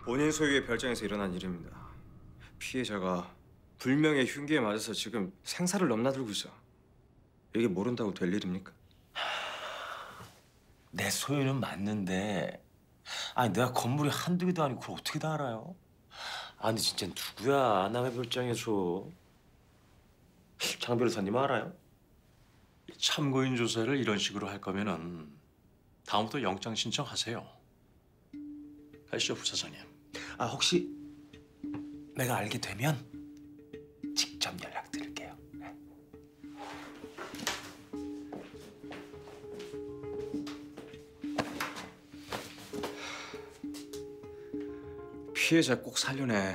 본인 소유의 별장에서 일어난 일입니다. 피해자가 불명예 흉기에 맞아서 지금 생사를 넘나들고 있어. 이게 모른다고 될 일입니까? 내 소유는 맞는데 아니 내가 건물이 한두 개도 아니고 그걸 어떻게 다 알아요? 아 근데 진짜 누구야 남의 별장에서 장 변호사님 알아요? 참고인 조사를 이런 식으로 할 거면은 다음부터 영장 신청하세요. 가시죠, 부사장님. 아 혹시 내가 알게 되면 직접 연락드릴게요. 네. 피해자 꼭 살려내.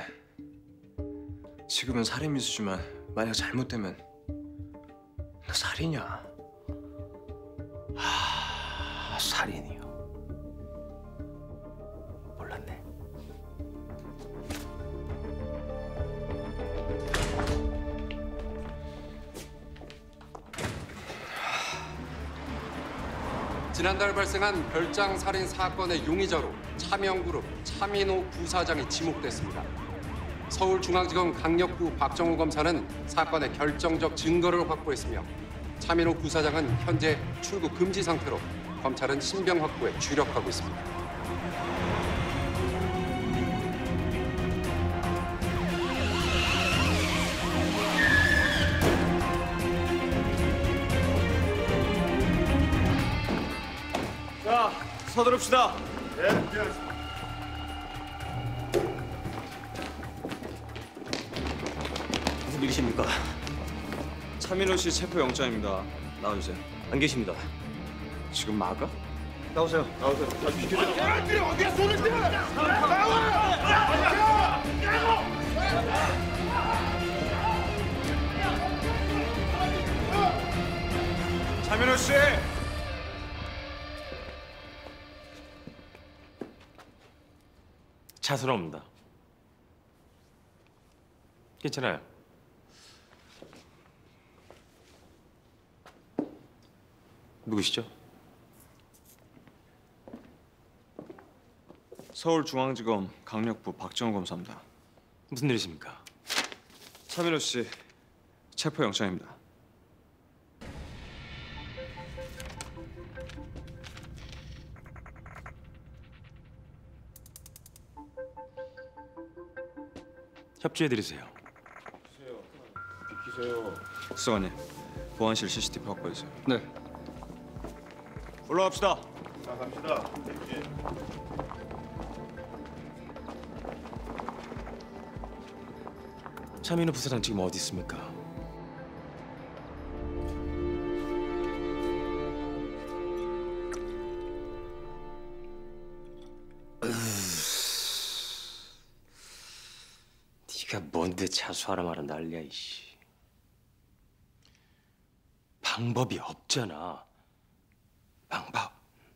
지금은 살인 미수지만 만약 잘못되면 너 살인이야. 살인이요. 몰랐네. 지난달 발생한 별장 살인 사건의 용의자로 차명그룹 차민호 부사장이 지목됐습니다. 서울중앙지검 강력부 박정우 검사는 사건의 결정적 증거를 확보했으며 차민호 부사장은 현재 출국 금지 상태로 검찰은 신병 확보에 주력하고 있습니다. 자, 서두릅시다. 네, 알겠습니다. 무슨 일이십니까? 차민호 씨 체포 영장입니다. 나와주세요. 안 계십니다. 지금 막아? 나오세요. 나오세요. 아, 비켜주세요. 사람들이 어디에 쏘는데? 차민호 씨! 차선 없습니다. 괜찮아요. 누구시죠? 서울중앙지검 강력부 박정우 검사입니다. 무슨 일이십니까? 차민호 씨 체포 영장입니다. 협조해드리세요. 비키세요. 수사관님, 보안실 CCTV 확보해주세요. 네. 올라갑시다. 자, 갑시다. 예. 차민호 부사장 지금 어디 있습니까? 네가 뭔데 자수하라 말은 난리야 이씨. 방법이 없잖아. 방법.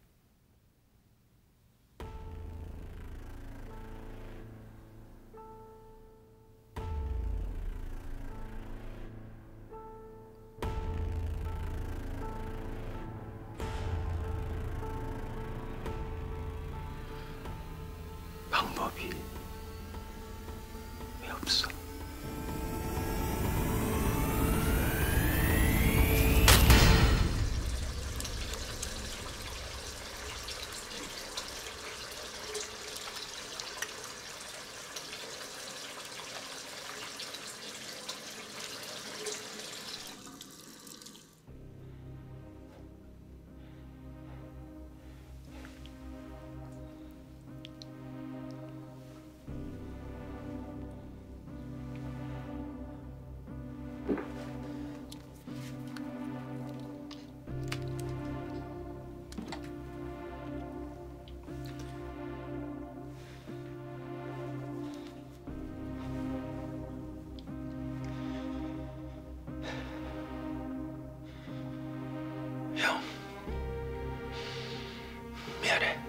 방법이 왜 없어? 형, 미안해.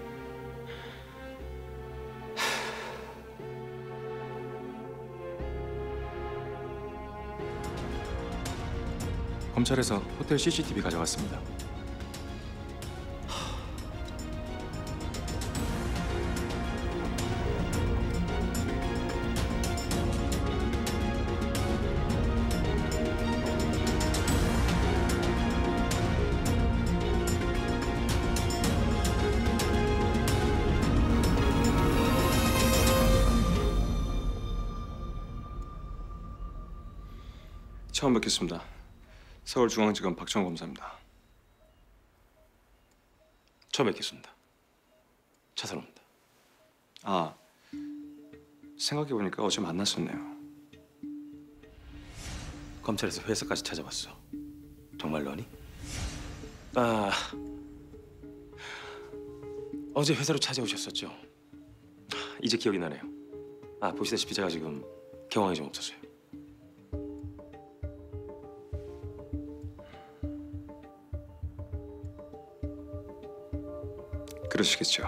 검찰에서 호텔 CCTV 가져왔습니다. 처음 뵙겠습니다. 서울중앙지검 박정호 검사입니다. 처음 뵙겠습니다. 차선호입니다. 아, 생각해보니까 어제 만났었네요. 검찰에서 회사까지 찾아왔어. 정말 너니? 아, 어제 회사로 찾아오셨었죠. 이제 기억이 나네요. 아, 보시다시피 제가 지금 경황이 좀 없어서요. 그러시겠죠.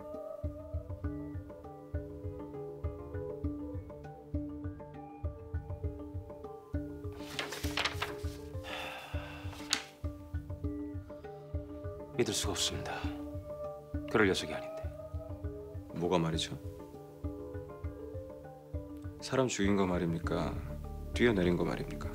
믿을 수가 없습니다. 그럴 녀석이 아닌데. 뭐가 말이죠? 사람 죽인 거 말입니까? 뛰어내린 거 말입니까?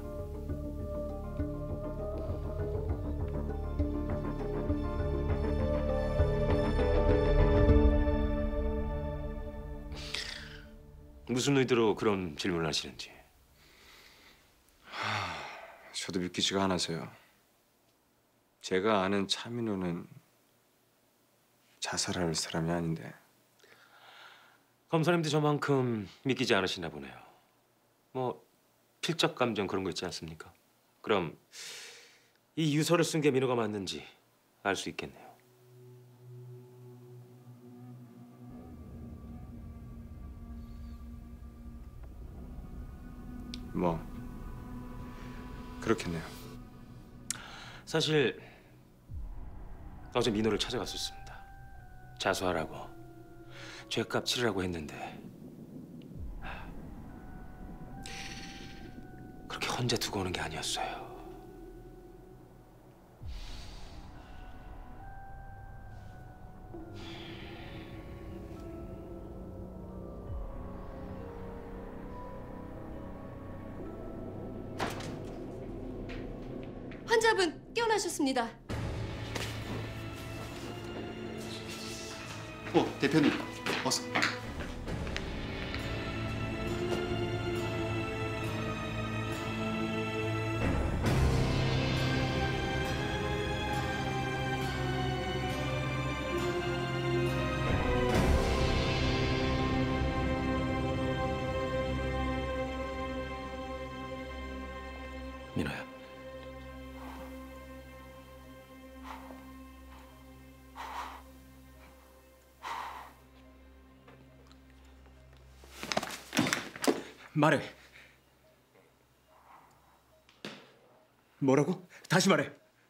무슨 의도로 그런 질문을 하시는지. 저도 믿기지가 않아서요. 제가 아는 차민호는 자살할 사람이 아닌데. 검사님도 저만큼 믿기지 않으시나 보네요. 뭐 필적 감정 그런 거 있지 않습니까? 그럼 이 유서를 쓴 게 민호가 맞는지 알 수 있겠네요. 뭐 그렇겠네요. 사실 어제 민호를 찾아갔었습니다. 자수하라고, 죄값 치르라고 했는데 그렇게 혼자 두고 오는 게 아니었어요. 환자분 깨어나셨습니다. 대표님, 어서. 민호야. 말해. 뭐라고? 다시 말해.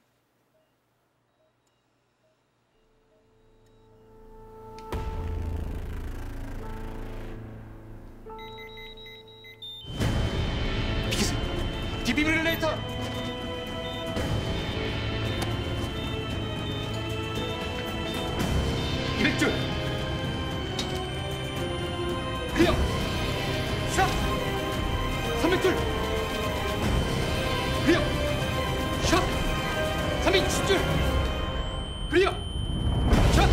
디피브릴레이터! 이백줄! 클리어! 샷! 300줄! 클리어! 샷! 320줄! 클리어! 샷!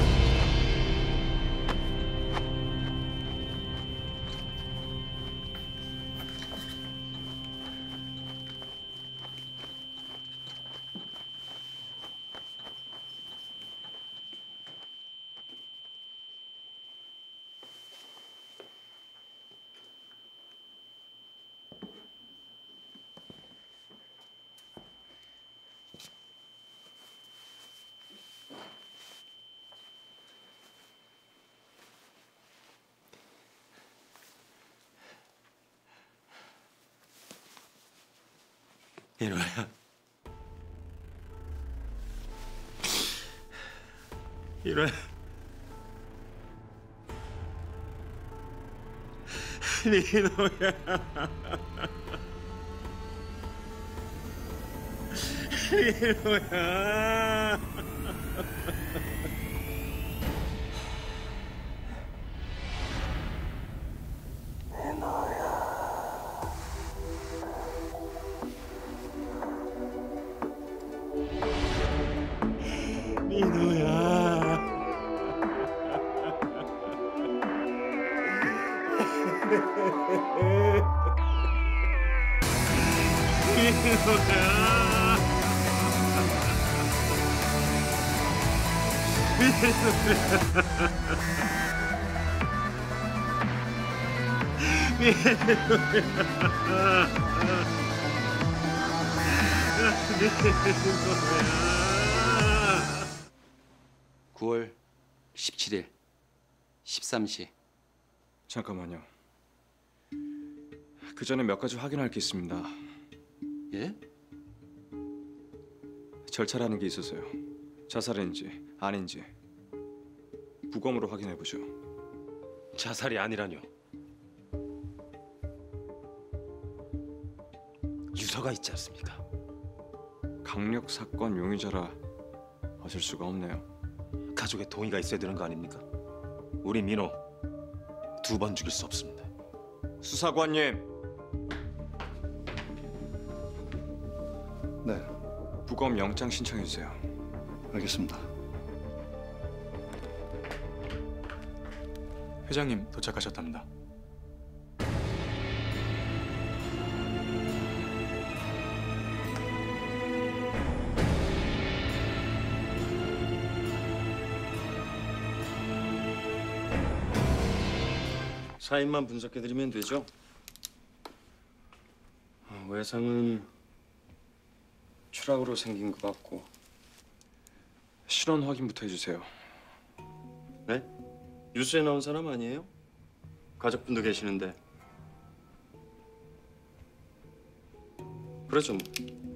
민호야. 민호야. 민호야. 민호야. 민호야. (9월 17일) 13시. 잠깐만요. 그 전에 몇 가지 확인할 게 있습니다. 예? 절차라는 게 있어서요. 자살인지 아닌지 부검으로 확인해 보죠. 자살이 아니라뇨. 유서가 있지 않습니까? 강력 사건 용의자라 어쩔 수가 없네요. 가족의 동의가 있어야 되는 거 아닙니까? 우리 민호 2번 죽일 수 없습니다. 수사관님, 네, 부검 영장 신청해 주세요. 알겠습니다. 회장님 도착하셨답니다. 사인만 분석해드리면 되죠? 외상은 추락으로 생긴 것 같고. 신원 확인부터 해주세요. 네? 뉴스에 나온 사람 아니에요? 가족분도 계시는데. 그렇죠. 뭐.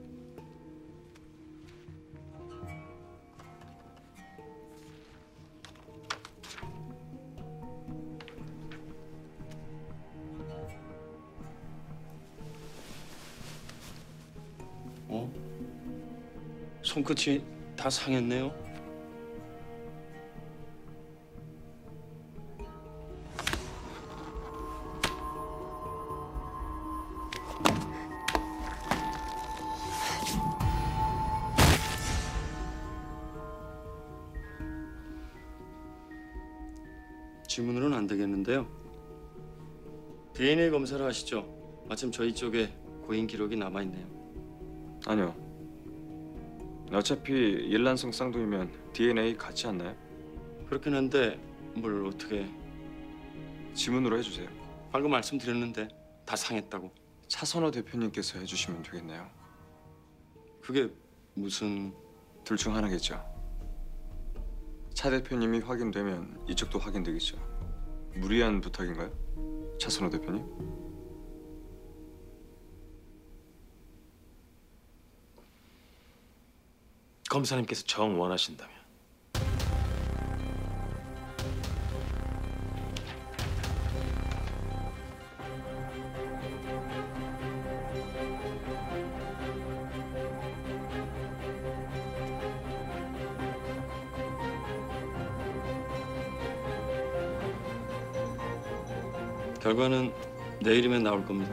손끝이 다 상했네요. 질문으로는 안 되겠는데요. DNA 검사를 하시죠. 마침 저희 쪽에 고인 기록이 남아 있네요. 아니요. 어차피 일란성 쌍둥이면 DNA 같지 않나요? 그렇긴 한데 뭘 어떻게? 지문으로 해주세요. 방금 말씀드렸는데 다 상했다고. 차선호 대표님께서 해주시면 되겠네요. 그게 무슨? 둘 중 하나겠죠. 차 대표님이 확인되면 이쪽도 확인되겠죠. 무리한 부탁인가요? 차선호 대표님? 검사님께서 정 원하신다면. 결과는 내일이면 나올 겁니다.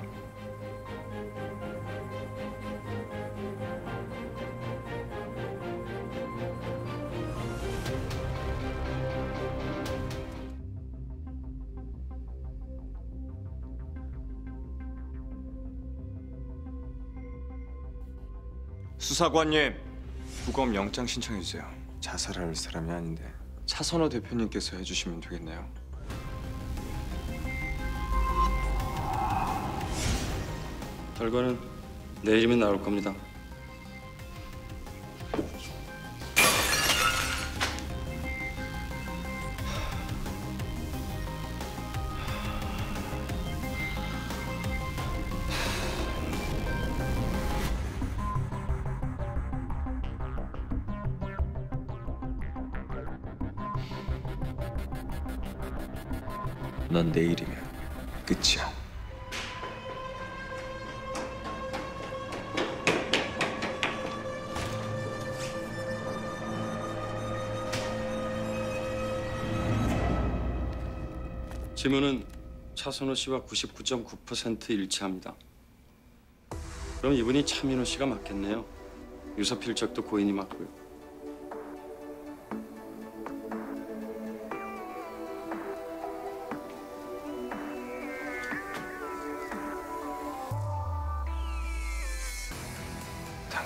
수사관님, 부검 영장 신청해 주세요. 자살할 사람이 아닌데 차선호 대표님께서 해주시면 되겠네요. 결과는 내일이면 나올 겁니다. 넌 내일이면 끝이야. 지문은 차선호 씨와 99.9% 일치합니다. 그럼 이분이 차민호 씨가 맞겠네요. 유서 필적도 고인이 맞고요.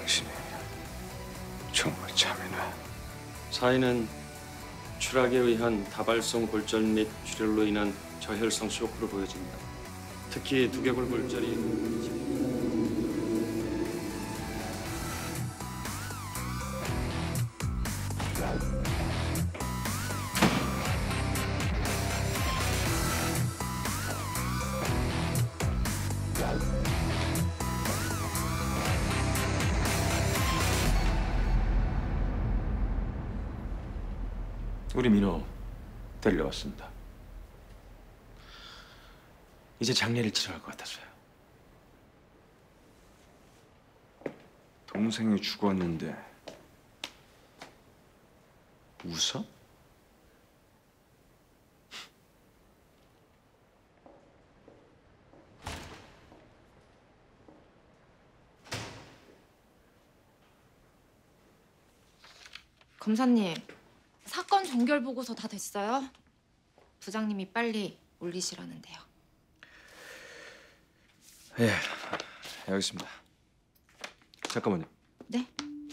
당신이 정말 참이네. 사인은 추락에 의한 다발성 골절 및 출혈로 인한 저혈성 쇼크로 보여집니다. 특히 두개골 골절이 우리 민호 데리러 왔습니다. 이제 장례를 치러갈 것 같아서요. 동생이 죽었는데 웃어? 검사님, 사건 종결 보고서 다 됐어요? 부장님이 빨리 올리시라는데요. 예, 여기 있습니다. 잠깐만요. 네?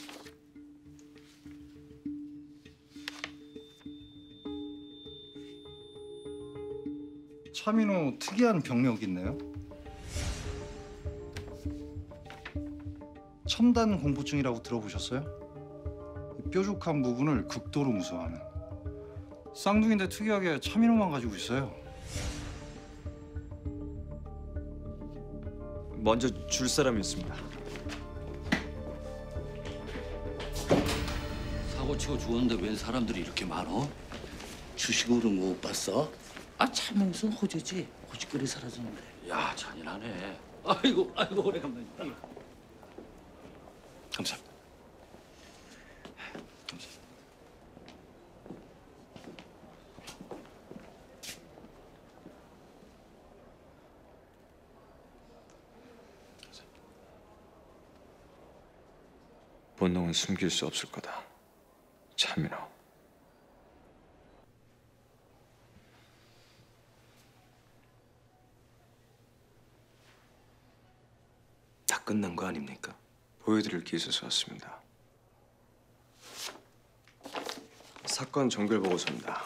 차민호 특이한 병력이 있네요. 첨단 공포증이라고 들어보셨어요? 뾰족한 부분을 극도로 무서워하는. 쌍둥이인데 특이하게 차민호만 가지고 있어요. 먼저 줄 사람이 있습니다. 사고 치고 죽었는데 웬 사람들이 이렇게 많어? 주식으로 못 봤어? 아 차명순 호주지. 호주거리 사라졌는데. 야 잔인하네. 아이고 오래간만에. 감사합니다. 본능은 숨길 수 없을 거다. 차민호. 다 끝난 거 아닙니까? 보여드릴 게 있어서 왔습니다. 사건 종결 보고서입니다.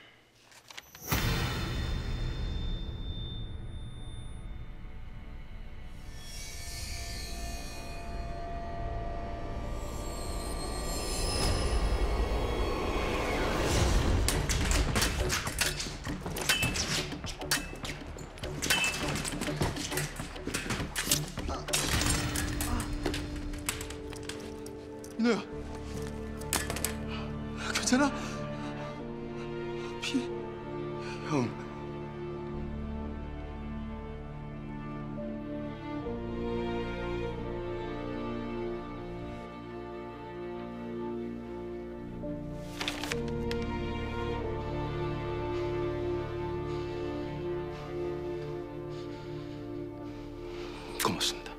민호야, 괜찮아? 형. 고맙습니다.